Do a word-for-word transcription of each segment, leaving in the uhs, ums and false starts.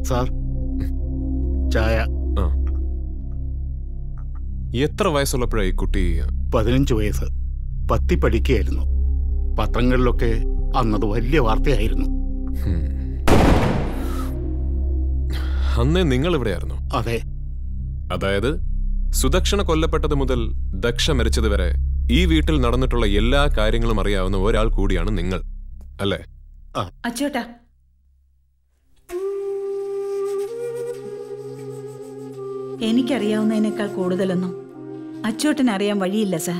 Sir, ചായ. എത്ര വയസ്സുള്ളപ്പോഴായി കുട്ടി? പതിനഞ്ച് വയസ്സ്. പത്തി പഠിക്കുകയായിരുന്നു. പത്രങ്ങളിലൊക്കെ അന്നത് വലിയ വാർത്തയായിരുന്നു. അന്നേ നിങ്ങൾ എവിടെയായിരുന്നു? അതെ. അതായത് സുദക്ഷണ കൊല്ലപ്പെട്ടത് മുതൽ ദക്ഷ മരിച്ചത് വരെ ഈ വീട്ടിൽ നടന്നിട്ടുള്ള എല്ലാ കാര്യങ്ങളും അറിയാവുന്ന ഒരാൾ കൂടിയാണ് നിങ്ങൾ, അല്ലേ? അച്ചോട്ടാ, എനിക്കറിയാവുന്നതിനേക്കാൾ കൂടുതലൊന്നും അച്ചോട്ടൻ അറിയാൻ വഴിയില്ല സാർ.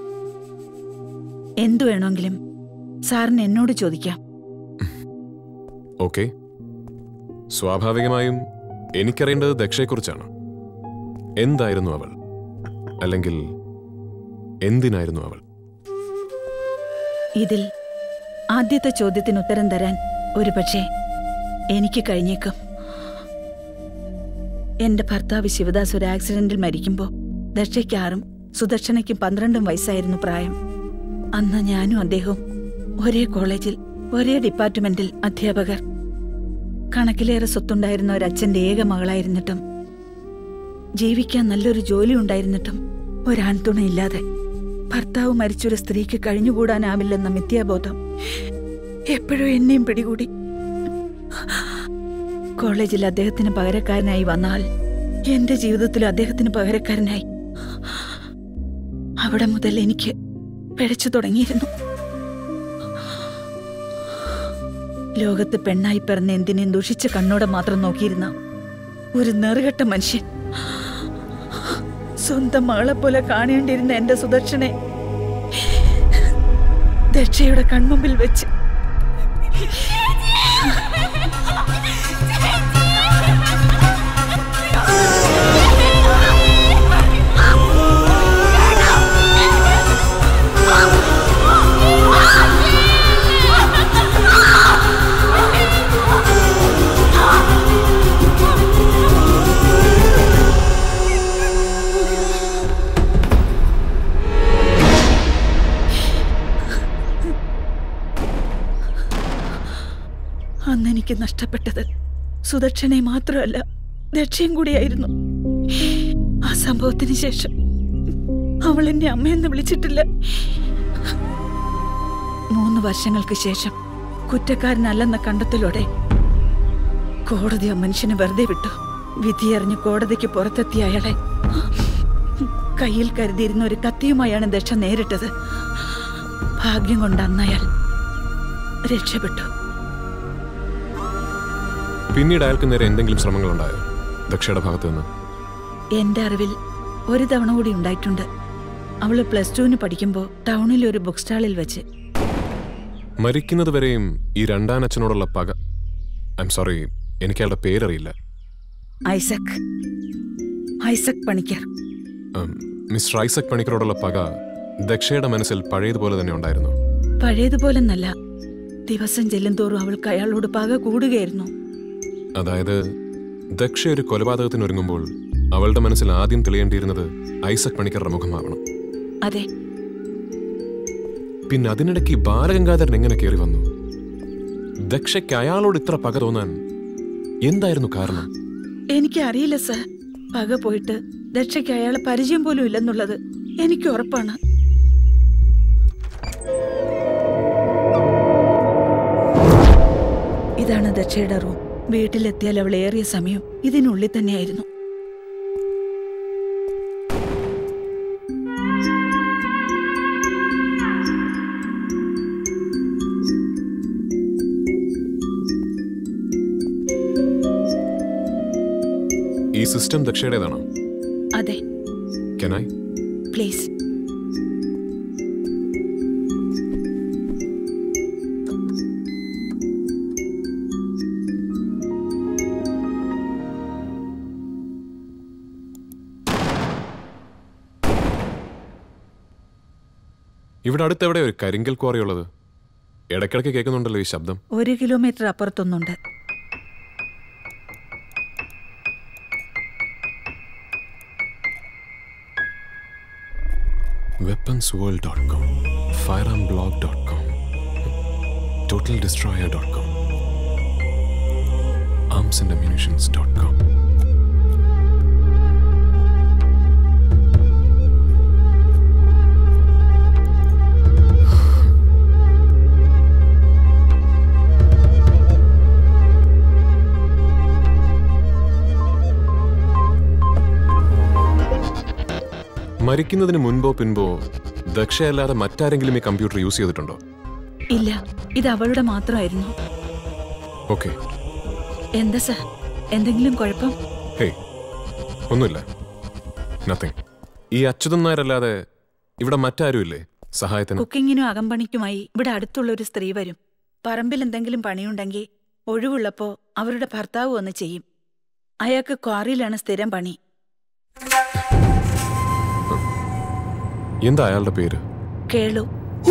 എന്തു വേണമെങ്കിലും സാറിന് എന്നോട് ചോദിക്കാം. ഓക്കെ. സ്വാഭാവികമായും എനിക്കറിയേണ്ടത് ദക്ഷയെക്കുറിച്ചാണ്. എന്തായിരുന്നു അവൾ? അല്ലെങ്കിൽ എന്തിനായിരുന്നു അവൾ? ഇതിൽ ആദ്യത്തെ ചോദ്യത്തിന് ഉത്തരം തരാൻ ഒരുപക്ഷെ എനിക്ക് കഴിഞ്ഞേക്കും. എന്റെ ഭർത്താവ് ശിവദാസ് ഒരു ആക്സിഡന്റിൽ മരിക്കുമ്പോൾ ദക്ഷയ്ക്ക് ആറും സുദക്ഷണയ്ക്കും പന്ത്രണ്ടും വയസ്സായിരുന്നു പ്രായം. അന്ന് ഞാനും അദ്ദേഹവും ഒരേ കോളേജിൽ ഒരേ ഡിപ്പാർട്ട്മെന്റിൽ അധ്യാപകർ. കണക്കിലേറെ സ്വത്തുണ്ടായിരുന്ന ഒരച്ഛന്റെ ഏക മകളായിരുന്നിട്ടും ജീവിക്കാൻ നല്ലൊരു ജോലി ഉണ്ടായിരുന്നിട്ടും ഒരാൺതുണയില്ലാതെ ഭർത്താവ് മരിച്ചൊരു സ്ത്രീക്ക് കഴിഞ്ഞുകൂടാനാവില്ലെന്ന മിഥ്യാബോധം എപ്പോഴും എന്നെയും പിടികൂടി. കോളേജിൽ അദ്ദേഹത്തിന് പകരക്കാരനായി വന്നാൽ എന്റെ ജീവിതത്തിൽ അദ്ദേഹത്തിന് പകരക്കാരനായി. അവിടെ മുതൽ എനിക്ക് പിഴച്ചു തുടങ്ങിയിരുന്നു. ലോകത്ത് പെണ്ണായി പിറന്ന എന്തിനേയും ദുഷിച്ച കണ്ണോടെ മാത്രം നോക്കിയിരുന്ന ഒരു നെറുകെട്ട മനുഷ്യൻ സ്വന്തം മകളെ പോലെ കാണേണ്ടിയിരുന്ന എന്റെ സുദർശനെ ദക്ഷയുടെ കൺമുമ്പിൽ വെച്ച് അന്നെനിക്ക് നഷ്ടപ്പെട്ടത് സുദക്ഷനെ മാത്രമല്ല ദക്ഷയും കൂടിയായിരുന്നു. ആ സംഭവത്തിന് ശേഷം അവൾ എന്നെ അമ്മയെന്ന് വിളിച്ചിട്ടില്ല. മൂന്ന് വർഷങ്ങൾക്ക് ശേഷം കുറ്റക്കാരനല്ലെന്ന കണ്ടെത്തലോടെ കോടതി ആ മനുഷ്യനെ വെറുതെ വിട്ടു. വിധിയറിഞ്ഞ് കോടതിക്ക് പുറത്തെത്തിയ അയാളെ കയ്യിൽ കരുതിയിരുന്ന ഒരു കത്തിയുമായാണ് ദക്ഷ നേരിട്ടത്. ഭാഗ്യം കൊണ്ട് അന്നയാൾ രക്ഷപ്പെട്ടു. പിന്നീട് അയാൾക്ക് നേരെ എന്തെങ്കിലും ശ്രമങ്ങളുണ്ടായോ ദക്ഷയുടെ ഭാഗത്ത് നിന്ന്? എന്റെ അറിവിൽ ഒരു തവണ കൂടി ഉണ്ടായിട്ടുണ്ട്. അവള് പ്ലസ് ടുവിന് പഠിക്കുമ്പോൾ ടൗണിലെ ഒരു ബുക്ക് സ്റ്റാളിൽ വെച്ച്. മരിക്കുന്നത് വരെയും ഈ രണ്ടാം അച്ഛനോടുള്ള പക, ഐ എം സോറി, എനിക്ക് അയാളുടെ പേരറിയില്ല. Isaac Isaac Panicker. Mister Isaac പണിക്കരോടുള്ള പക ദക്ഷയുടെ മനസ്സിൽ പഴയതുപോലെ തന്നെ ഉണ്ടായിരുന്നു? പഴയതുപോലെന്നല്ല, ദിവസം ചെല്ലുന്തോറും അവൾക്ക് അയാളോട് പക കൂടുകയായിരുന്നു. അതായത് ദക്ഷ ഒരു കൊലപാതകത്തിന് ഒരുങ്ങുമ്പോൾ അവളുടെ മനസ്സിൽ ആദ്യം തെളിയേണ്ടിയിരുന്നത് ഐസക് പണിക്കറുടെ മുഖമാവണം. അതെ. പിന്നെ അതിനിടയ്ക്ക് ബാലഗംഗാധരൻ എങ്ങനെ കയറി വന്നു? ദക്ഷയ്ക്ക് അയാളോട് ഇത്ര പക തോന്നാൻ എന്തായിരുന്നു കാരണം? എനിക്ക് അറിയില്ല സർ. പക പോയിട്ട് ദക്ഷയ്ക്ക് അയാളെ പരിചയം പോലും ഇല്ലെന്നുള്ളത് എനിക്ക് ഉറപ്പാണ്. ഇതാണ് ദക്ഷയുടെ റൂം. വീട്ടിലെത്തിയാൽ അവൾ ഏറിയ സമയം ഇതിനുള്ളിൽ തന്നെയായിരുന്നു. ഈ സിസ്റ്റം ദക്ഷയുടേതാണോ? അതെ. Can I? പ്ലീസ്. ഇവിടെ അടുത്തെവിടെ ഒരു കരിങ്കൽ ക്വാറി ഉള്ളത്? ഇടയ്ക്കിടയ്ക്ക് കേൾക്കുന്നുണ്ടല്ലോ ഈ ശബ്ദം. ഒരു കിലോമീറ്റർ അപ്പുറത്തൊന്നുണ്ട്. Weapons world dot com, firearm blog dot com, total destroyer dot com. ആ arms and ammunitions dot com. മരിക്കുന്നതിന് മുൻപോ പിൻപോ ദക്ഷയല്ലാതെ മറ്റാരെങ്കിലും ഈ കമ്പ്യൂട്ടർ യൂസ് ചെയ്തിട്ടുണ്ടോ? ഇല്ല, ഇത് അവളുടെ മാത്രമായിരുന്നു. ഓക്കെ. എന്താ സർ, എന്തെങ്കിലും കുഴപ്പം? ഹേയ്, ഒന്നുമില്ല. നത്തിങ്. ഈ അച്യുതൻ നായരല്ലാതെ ഇവിടെ മറ്റാരുമില്ലേ സഹായത്തിന്? കുക്കിങ്ങിനും അകമ്പണിക്കുമായി ഇവിടെ അടുത്തുള്ള ഒരു സ്ത്രീ വരും. പറമ്പിൽ എന്തെങ്കിലും പണിയുണ്ടെങ്കിൽ ഒഴിവുള്ളപ്പോ അവരുടെ ഭർത്താവ് വന്ന് ചെയ്യും. അയാൾക്ക് ക്വാറിയിലാണ് സ്ഥിരം പണി. എന്താ അയാളുടെ പേര്? കേളു.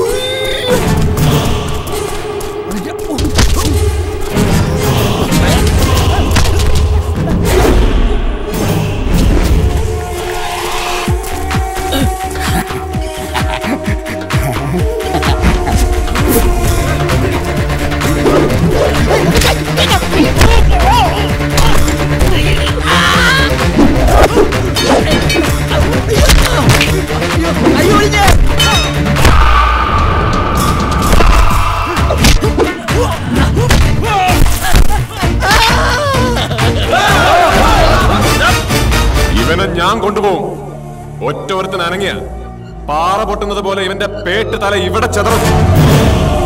ഇവനെ ഞാൻ കൊണ്ടുപോകും. ഒറ്റ ഒരുത്തൻ അനങ്ങിയ പാറ പൊട്ടുന്നത് പോലെ ഇവന്റെ പേട്ട് തല ഇവിടെ ചെതറും.